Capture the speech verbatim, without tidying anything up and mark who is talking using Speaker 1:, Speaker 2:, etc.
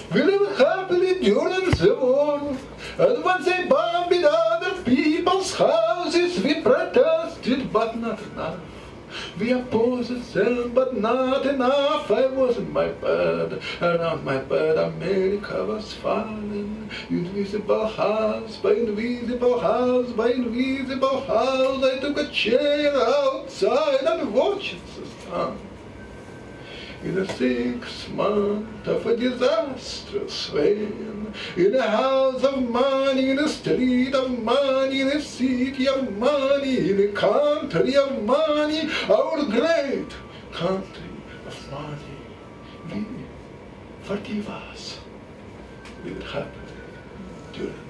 Speaker 1: We lived happily during the war, and when they bombed other people's houses, we protested, but not enough. We opposed them, but not enough. I was in my bed, and on my bed America was falling. Invisible house by invisible house by invisible house. I took a chair outside and watched the sun. In the sixth month of a disastrous reign, in a house of money, in a street of money, in a city of money, in a country of money, our great country of money, we, forgive us, we will happily during